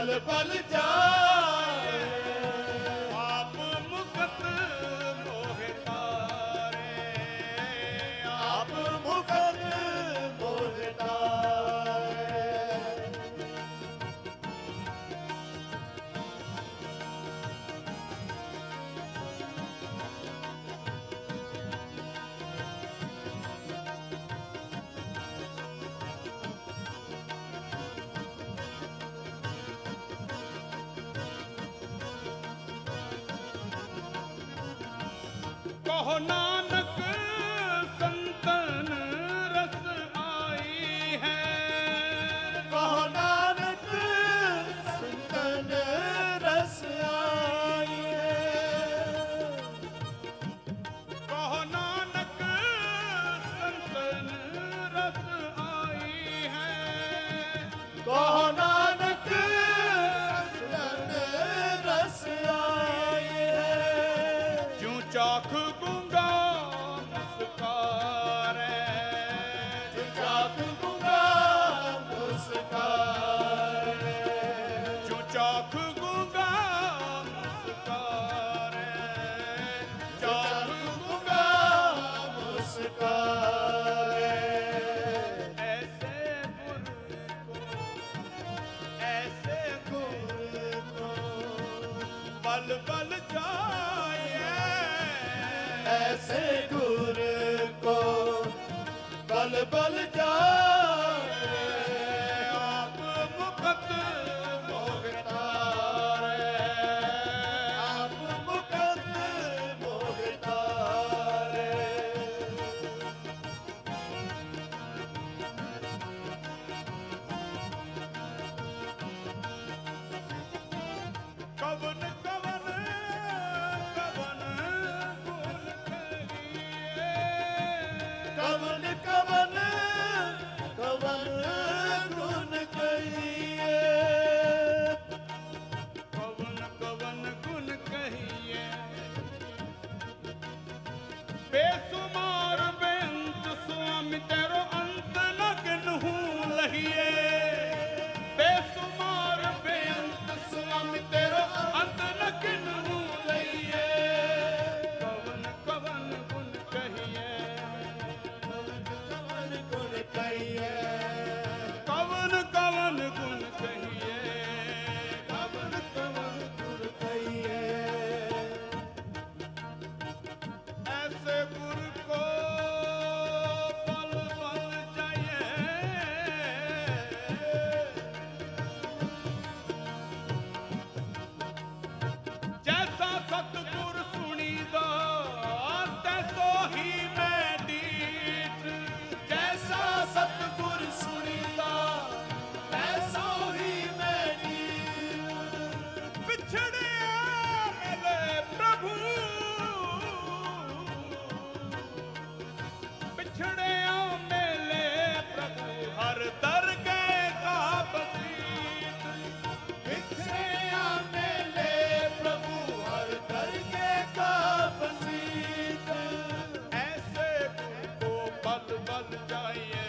बल बल जाए आप मुकत मोह तारे आप मुकत मोह तारे कहो नानक संतन रस आई है कहो नानक संतन रस आई है कहो नानक संतन रस आई है कहो नानक संतन रस आई है क्यों चाख गूंगा मुस्कार क्यों चाख गूंगा मुस्कार क्यों चाख गूंगा मुस्कार चाख गूंगा मुस्कार ऐसे गुर को बल बल जाए ऐसे गुर को बल बल जाए आप मुकत मोह तारे आप मुकत मोह तारे कवन कवन कवन गुण कहिए कवन कवन कवन गुण कहिए कवन कवन गुण कहिए बेसुमार बेअंत स्वामी तेरो अंत न गिनहूं लहिए बेसुमार बेअंत स्वामी तेरो अंत न गिनहूं लहिए कवन कवन गुण कहिए कवन गुण कहिए कवन कवन गुण कहिए कवन कवन गुण कहिए ऐसे गुरु को बल बल जाइए जैसा सतगुर सुनीदा तैसो ही मैं डीठ जैसा सतगुर सुनीदा तैसो ही मैं डीठ बिछड़े मिले प्रभु बिछड़े मिले प्रभु हर दरगह का बसीत बिछड़े मिले प्रभु हर दरगह का बसीत ऐसे को बल बल जाइए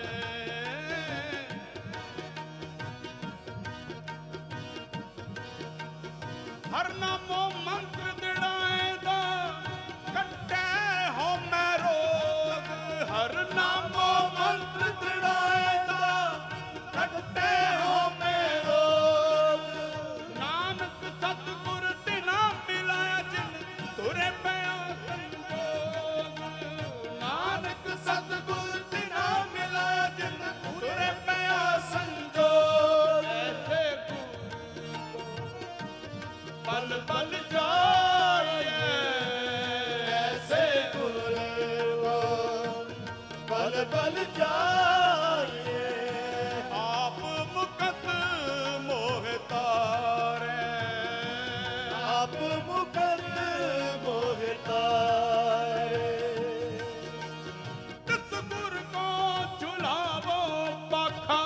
हर नामो मंत्र दिड़ाएदा कट्टे हो मैं रोग हर नामो मंत्र दिड़ाएदा कट्टे हो मैं रोग नानक सतगुर तिना मिलाया जिन तुरे पया संजोग नानक सतगुर तिना मिलाया जिन तुरे पया संजोग ऐसे बल बल जाइए ऐसे गुर को बल बल जाइए आप मुकत मोह तारे आप मुकत मोह तारे तिस गुर को झुलावो पाखा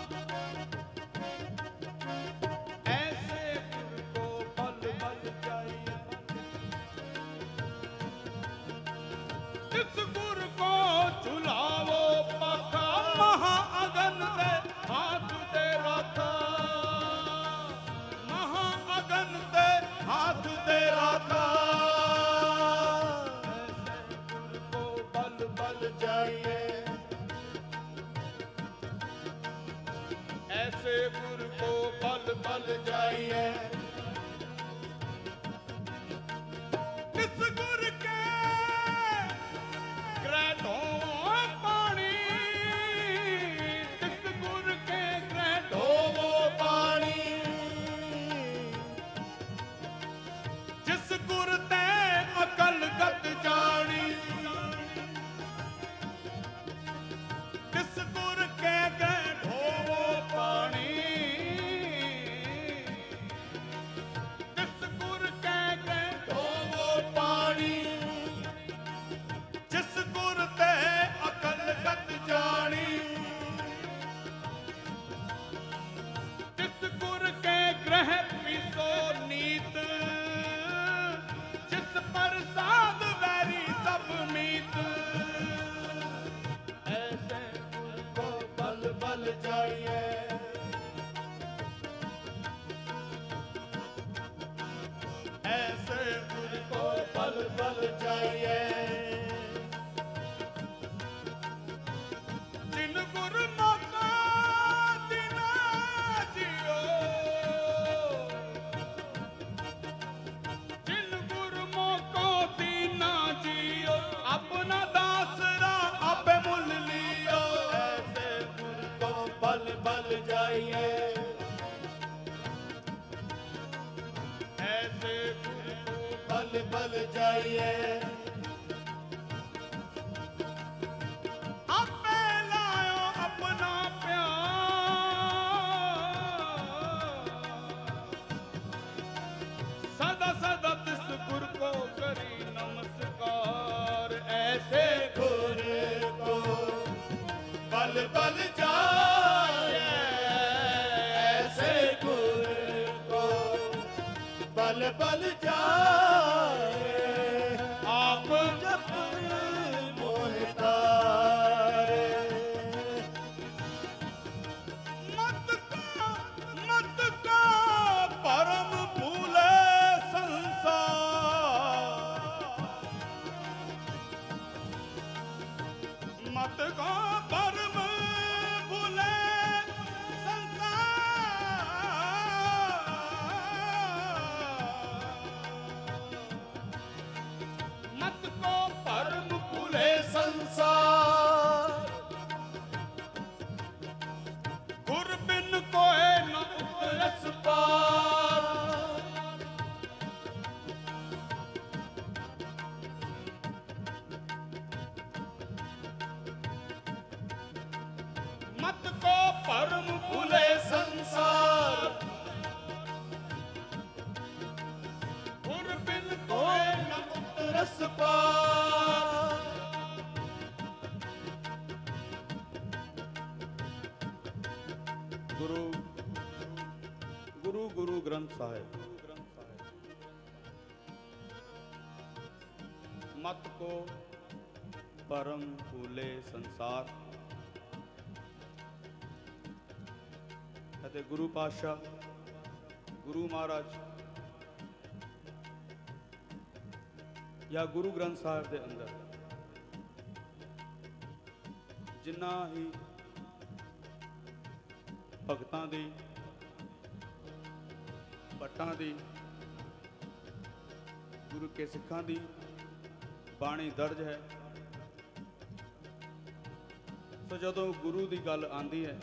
ऐसे गुर को बल बल जाइए पल जाइए। किस गुर के ग्रह ढोवो पानी, किस गुर के ग्रह ढोवो पानी, जिस गुर ते अकल गत जानी, किस गुर के ग्रह ढोवो पानी, किस गुर के ग्रह ढोवो पानी, जिस गुर ते अकल गत जानी, जिस गुर के ग्रह पीसो नीत, जिस पर साध वैरी सब मीत, ऐसे गुर को बल बल जाइए। ऐसे गुर को बल बल जाइए। जिन गुर मौका दिना जियो, जिन गुर मौका दीना जियो, अपना दासरा आपे मुल लियो। ऐसे गुर को बल बल जाइए। ऐसे गुर को बल बल जाइए। आपे लायो अपना प्यार, सदा सदा तिस गुर को करी नमस्कार। ऐसे गुर को बल बल जाइए। ऐसे गुर को बल बल जाए। आप जप मोहितारे, मत का परम भूले संसार, मत का परम भूले मत को परम भूले संसार, गुर बिन कोय न उतरस पार। मत को परम भूले संसार, गुर बिन कोय न उतरस पार। गुरु गुरु गुरु ग्रंथ साहिब, मत को परम भूले संसार। ਅਤੇ ਗੁਰੂ ਪਾਤਸ਼ਾਹ ਗੁਰੂ ਮਹਾਰਾਜ ਜਾਂ ਗੁਰੂ ਗ੍ਰੰਥ ਸਾਹਿਬ ਦੇ ਅੰਦਰ ਜਿੰਨਾ ਹੀ ਭਗਤਾਂ ਦੀ, ਭੱਟਾਂ ਦੀ, ਗੁਰੂ ਕੇ ਸਿੱਖਾਂ ਦੀ ਬਾਣੀ ਦਰਜ ਹੈ। ਸੋ ਜਦੋਂ ਗੁਰੂ ਦੀ ਗੱਲ ਆਉਂਦੀ ਹੈ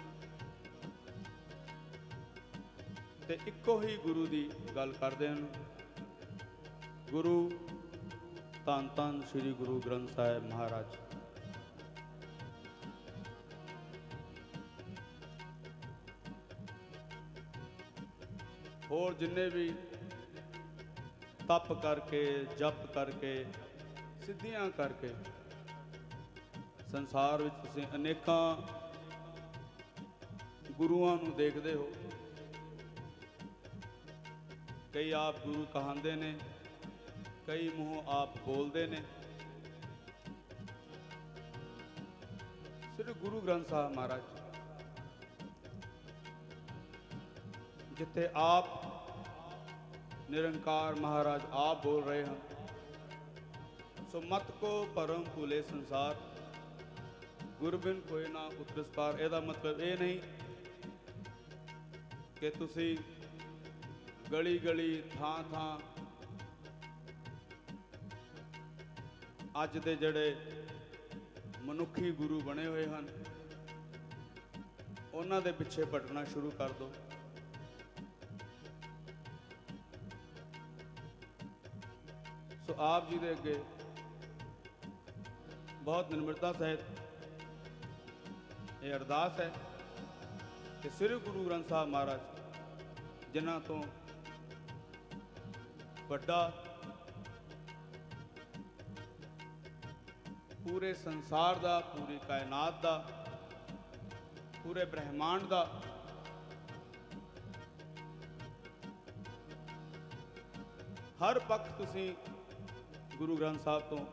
ਤੇ ਇੱਕੋ ਹੀ ਗੁਰੂ ਦੀ ਗੱਲ ਕਰਦੇ ਹਨ। ਗੁਰੂ ਧੰਨ ਧੰਨ ਸ੍ਰੀ ਗੁਰੂ ਗ੍ਰੰਥ ਸਾਹਿਬ ਮਹਾਰਾਜ। ਹੋਰ ਜਿੰਨੇ ਵੀ ਤਪ ਕਰਕੇ, ਜਪ ਕਰਕੇ, ਸਿੱਧੀਆਂ ਕਰਕੇ ਸੰਸਾਰ ਵਿੱਚ ਤੁਸੀਂ ਅਨੇਕਾਂ ਗੁਰੂਆਂ ਨੂੰ ਦੇਖਦੇ ਹੋ। ਕਈ ਆਪ ਗੁਰੂ ਕਹਾਉਂਦੇ ਨੇ, ਕਈ ਮੂੰਹੋਂ ਆਪ ਬੋਲਦੇ ਨੇ। ਸ੍ਰੀ ਗੁਰੂ ਗ੍ਰੰਥ ਸਾਹਿਬ ਮਹਾਰਾਜ ਜਿੱਥੇ ਆਪ ਨਿਰੰਕਾਰ ਮਹਾਰਾਜ ਆਪ ਬੋਲ ਰਹੇ ਹਨ। ਸੋ ਮਤ ਕੋ ਪਰਮ ਭੂਲੇ ਸੰਸਾਰ, ਗੁਰ ਬਿਨ ਕੋਇ ਨਾ ਉਤਰਸ ਪਾਰ। ਇਹਦਾ ਮਤਲਬ ਇਹ ਨਹੀਂ कि तुसी गली गली थां थां अज दे जड़े मनुखी गुरु बने हुए हैं उन्हां दे पिछे भटकना शुरू कर दो। सो आप जी दे अगे बहुत निम्रता सहित ये अरदास है कि श्री गुरु ग्रंथ साहब महाराज जिन्हां तो वड्डा पूरे संसार दा, पूरी कायनात दा, पूरे ब्रह्मांड दा हर पक्ष तुसी गुरु ग्रंथ साहब तो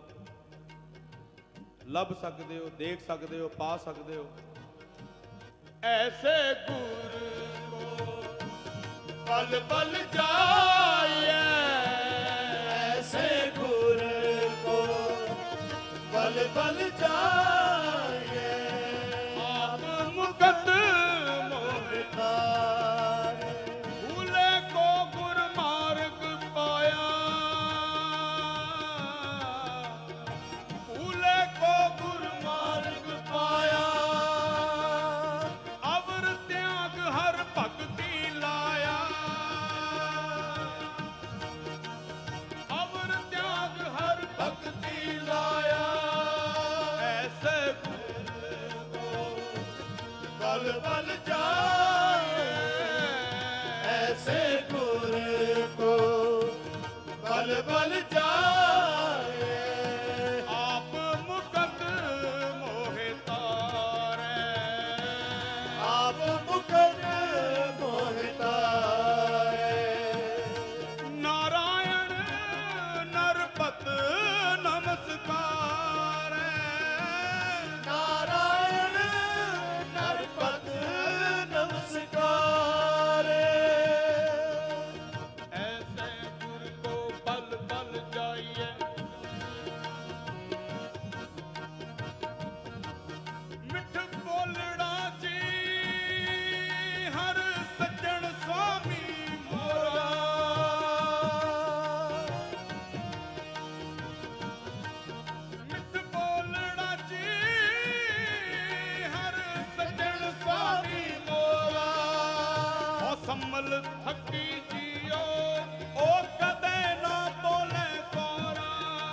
लभ सकते हो, देख सकते हो, पा सकते हो। ऐसे गुरु को पल पल जाइए, ऐसे गुरु को पल पल जाइए, आप मुकत मोहतार भूले को गुर मार्ग पाया, भूले को गुर मार्ग पाया, अवर त्याग हर भक्ति लाया, अवर त्याग हर भक्ति लाया। ऐसे पल पल जाए, ऐसे गुरु को पल पल जाए, आप मुकत मोहे तारे, आप मुकद मोहतार नारायण नरपत नमस्कार, नारायण नरपत नमस्कार। ऐसे गुर को पल पल जाइए, मिठ बोलड़ा जी हर सज्जन स्वामी मोरा, मिठ बोलड़ा जी हर सज्जन स्वामी मोरा। ओ संभल थकी जियो ओ कदे ना बोले कोरा,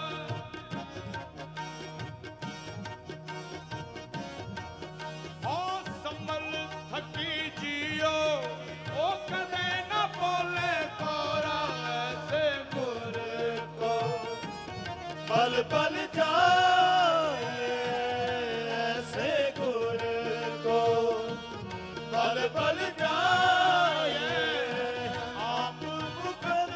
ओ संभल थकी जियो ओ कदे ना बोले कोरा। ऐसे गुरु को पल पल जाए, ऐसे गुरु को पल पल जाए, आप मुकद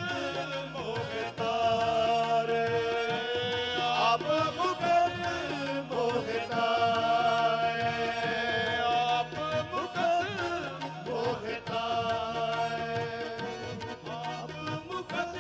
मोहतार, आप मुकद मोहतार, आप मुकद मोहतार, आप मुकद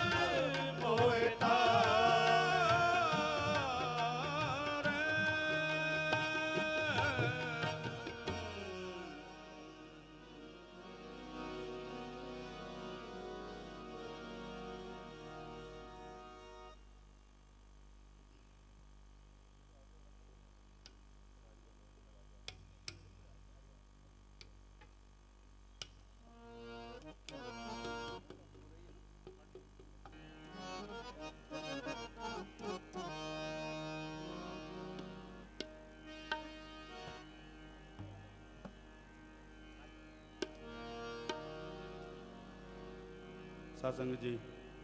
साध संगत जी,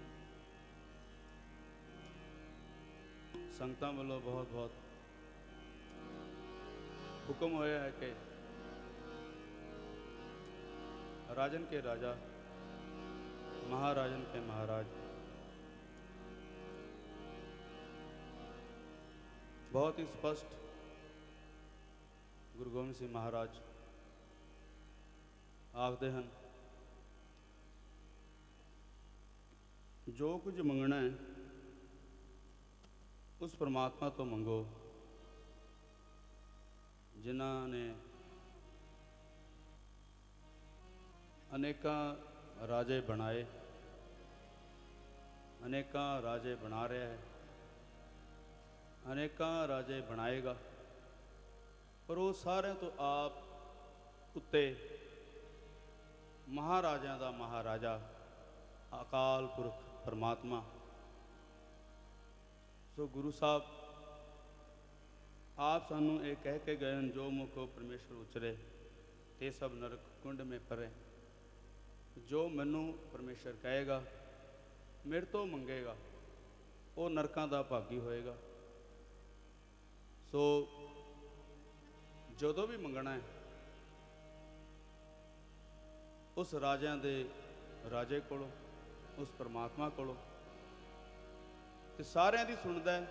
संगतां वालों बहुत बहुत हुक्म होया है कि राजन के राजा, महाराजन के महाराज, बहुत ही स्पष्ट गुरु गोबिंद सिंह महाराज आखते हैं, जो कुछ मंगना है उस परमात्मा तो मंगो जिन्होंने ਅਨੇਕਾਂ ਰਾਜੇ ਬਣਾਏ, ਅਨੇਕਾਂ ਰਾਜੇ ਬਣਾ ਰਿਹਾ ਹੈ, ਅਨੇਕਾਂ ਰਾਜੇ ਬਣਾਏਗਾ, ਪਰ ਉਹ ਸਾਰਿਆਂ ਤੋਂ ਆਪ ਉੱਤੇ ਮਹਾਰਾਜਿਆਂ ਦਾ ਮਹਾਰਾਜਾ ਅਕਾਲ ਪੁਰਖ ਪਰਮਾਤਮਾ। ਸੋ ਗੁਰੂ ਸਾਹਿਬ ਆਪ ਸਾਨੂੰ ਇਹ ਕਹਿ ਕੇ ਗਏ ਹਨ, ਜੋ ਮੁਖੋ ਪਰਮੇਸ਼ਰ ਉਚਰੇ ਤੇ ਸਭ ਨਰਕ ਕੁੰਡ ਮੇ ਪਰੇ। ਜੋ ਮੈਨੂੰ ਪਰਮੇਸ਼ਰ ਕਹੇਗਾ, ਮੇਰੇ ਤੋਂ ਮੰਗੇਗਾ, ਉਹ ਨਰਕਾਂ ਦਾ ਭਾਗੀ ਹੋਏਗਾ। ਸੋ ਜਦੋਂ ਵੀ ਮੰਗਣਾ ਹੈ ਉਸ ਰਾਜਿਆਂ ਦੇ ਰਾਜੇ ਕੋਲੋਂ, ਉਸ ਪਰਮਾਤਮਾ ਕੋਲੋਂ, ਤੇ ਸਾਰਿਆਂ ਦੀ ਸੁਣਦਾ ਹੈ।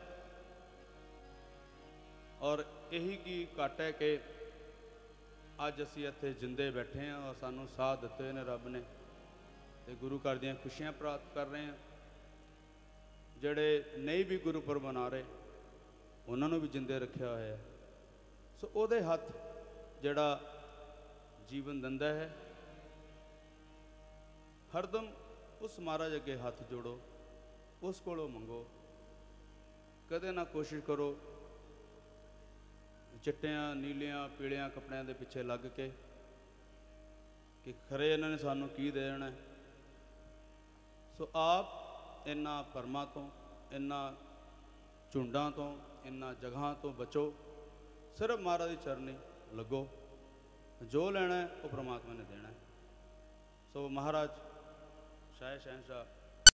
ਔਰ ਇਹੀ ਕੀ ਘੱਟ ਹੈ ਕਿ ਅੱਜ ਅਸੀਂ ਇੱਥੇ ਜਿੰਦੇ ਬੈਠੇ ਹਾਂ ਔਰ ਸਾਨੂੰ ਸਾਥ ਦਿੱਤੇ ਹੋਏ ਨੇ ਰੱਬ ਨੇ, ਤੇ ਗੁਰੂ ਘਰ ਦੀਆਂ ਖੁਸ਼ੀਆਂ ਪ੍ਰਾਪਤ ਕਰ ਰਹੇ ਹਾਂ। ਜਿਹੜੇ ਨਹੀਂ ਵੀ ਗੁਰਪੁਰਬ ਮਨਾ ਰਹੇ ਉਹਨਾਂ ਨੂੰ ਵੀ ਜਿੰਦੇ ਰੱਖਿਆ ਹੋਇਆ ਹੈ। ਸੋ ਉਹਦੇ ਹੱਥ ਜਿਹੜਾ ਜੀਵਨ ਦਿੰਦਾ ਹੈ, ਹਰਦਮ ਉਸ ਮਹਾਰਾਜ ਅੱਗੇ ਹੱਥ ਜੋੜੋ, ਉਸ ਕੋਲੋਂ ਮੰਗੋ। ਕਦੇ ਨਾ ਕੋਸ਼ਿਸ਼ ਕਰੋ ਚਿੱਟਿਆਂ ਨੀਲਿਆਂ ਪੀਲਿਆਂ ਕੱਪੜਿਆਂ ਦੇ ਪਿੱਛੇ ਲੱਗ ਕੇ ਕਿ ਖਰੇ ਇਹਨਾਂ ਨੇ ਸਾਨੂੰ ਕੀ ਦੇ ਦੇਣਾ। ਸੋ ਆਪ ਇਹਨਾਂ ਭਰਮਾਂ ਤੋਂ, ਇਹਨਾਂ ਝੁੰਡਾਂ ਤੋਂ, ਇਹਨਾਂ ਜਗ੍ਹਾ ਤੋਂ ਬਚੋ। ਸਿਰਫ ਮਹਾਰਾਜ ਦੀ ਚਰਨੀ ਲੱਗੋ, ਜੋ ਲੈਣਾ ਹੈ ਉਹ ਪ੍ਰਮਾਤਮਾ ਨੇ ਦੇਣਾ ਹੈ। ਸੋ ਮਹਾਰਾਜ ਸ਼ਾਹ ਸ਼ਹਿਨਸ਼ਾਹ